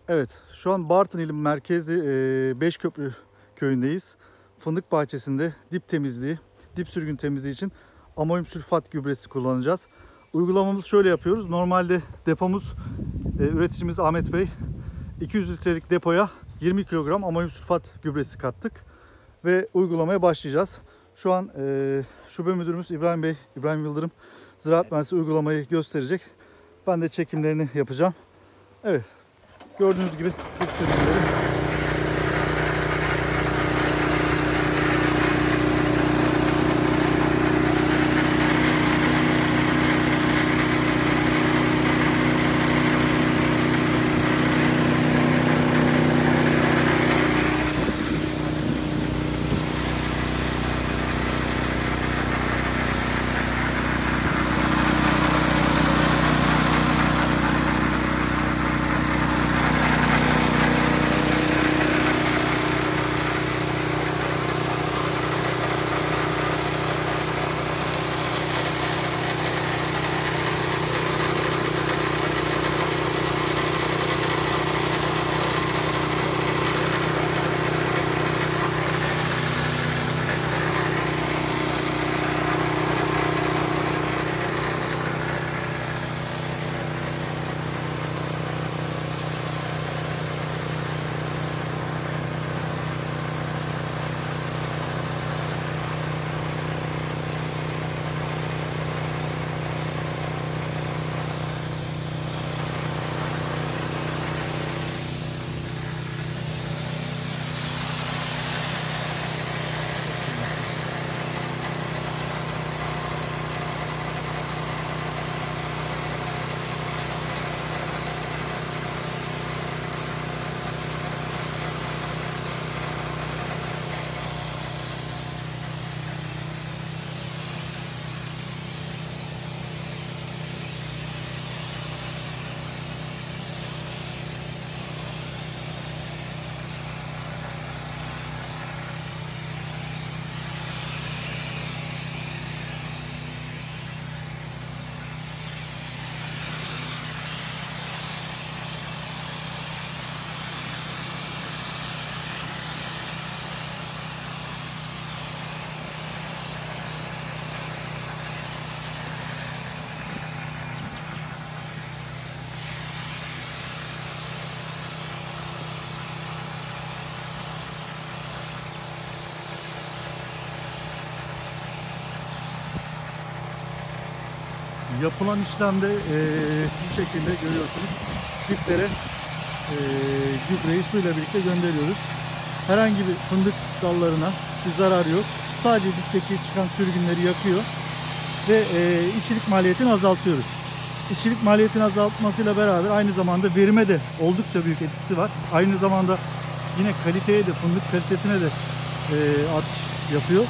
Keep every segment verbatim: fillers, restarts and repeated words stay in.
Evet, şu an Bartın ili merkezi e, Beşköprü köyündeyiz. Fındık bahçesinde dip temizliği, dip sürgün temizliği için amonyum sülfat gübresi kullanacağız. Uygulamamızı şöyle yapıyoruz. Normalde depomuz, e, üreticimiz Ahmet Bey iki yüz litrelik depoya yirmi kilogram amonyum sülfat gübresi kattık ve uygulamaya başlayacağız. Şu an e, şube müdürümüz İbrahim Bey, İbrahim Yıldırım, ziraat mühendisi uygulamayı gösterecek. Ben de çekimlerini yapacağım. Evet. Gördüğünüz gibi dip sürgünleri. Yapılan işlemde e, bu şekilde görüyorsunuz. Diplere e, gübreyi suyla birlikte gönderiyoruz. Herhangi bir fındık dallarına bir zarar yok. Sadece dipteki çıkan sürgünleri yakıyor ve e, işçilik maliyetini azaltıyoruz. İşçilik maliyetini azaltmasıyla beraber aynı zamanda verime de oldukça büyük etkisi var. Aynı zamanda yine kaliteye de, fındık kalitesine de e, artış yapıyor.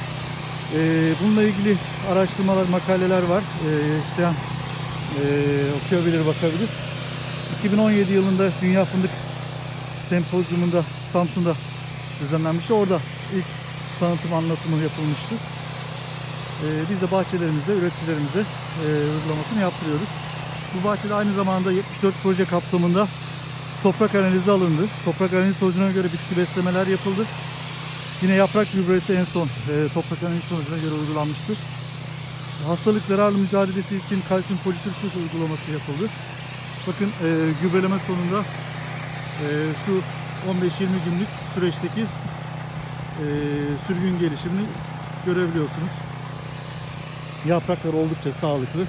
Ee, bununla ilgili araştırmalar, makaleler var. Ee, isteyen e, okuyabilir, bakabilir. iki bin on yedi yılında Dünya Fındık Sempozyumunda Samsun'da düzenlenmişti. Orada ilk tanıtım anlatımı yapılmıştı. Ee, biz de bahçelerimizde, üreticilerimize e, uygulamasını yaptırıyoruz. Bu bahçede aynı zamanda yetmiş dört proje kapsamında toprak analizi alındı. Toprak analizi sonucuna göre bitki beslemeler yapıldı. Yine yaprak gübresi en son e, toprak analizi sonucuna göre uygulanmıştır. Hastalık zararlı mücadelesi için kalsiyum polisülfat uygulaması yapıldı. Bakın e, gübreleme sonunda e, şu on beş yirmi günlük süreçteki e, sürgün gelişimini görebiliyorsunuz. Yapraklar oldukça sağlıklı.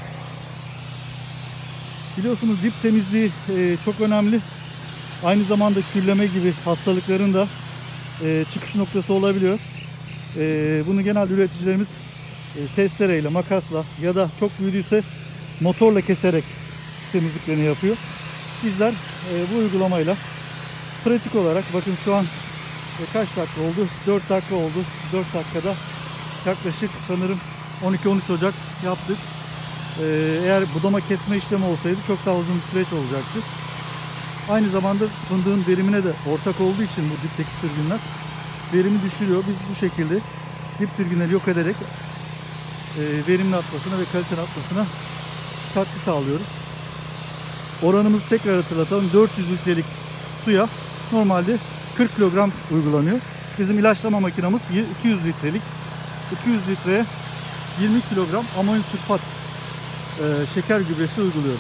Biliyorsunuz dip temizliği e, çok önemli. Aynı zamanda külleme gibi hastalıkların da e, çıkış noktası olabiliyor. E, bunu genel üreticilerimiz e, testereyle, makasla ya da çok büyüdüyse motorla keserek temizliklerini yapıyor. Bizler e, bu uygulamayla pratik olarak, bakın şu an e, kaç dakika oldu? dört dakika oldu. dört dakikada yaklaşık sanırım on iki on üç Ocak yaptık. E, eğer budama kesme işlemi olsaydı çok daha uzun bir süreç olacaktı. Aynı zamanda fındığın verimine de ortak olduğu için bu dipteki sürgünler verimi düşürüyor. Biz bu şekilde dip sürgünleri yok ederek e, verimli atmasına ve kaliteli atmasına katkı sağlıyoruz. Oranımızı tekrar hatırlatalım. dört yüz litrelik suya normalde kırk kilogram uygulanıyor. Bizim ilaçlama makinamız iki yüz litrelik. iki yüz litreye yirmi kilogram amonyum sülfat e, şeker gübresi uyguluyoruz.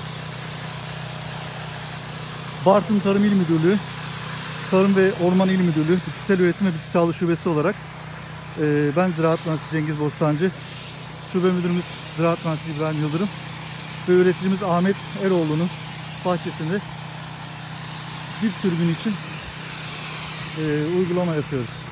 Bartın Tarım İl Müdürlüğü, Tarım ve Orman İl Müdürlüğü, Bitkisel Üretim ve Bitki Sağlığı Şubesi olarak e, ben Ziraat Mühendisi Cengiz Bostancı, Şube Müdürümüz Ziraat Mühendisi İbrahim Yıldırım ve üreticimiz Ahmet Eroğlu'nun bahçesinde dip sürgün için e, uygulama yapıyoruz.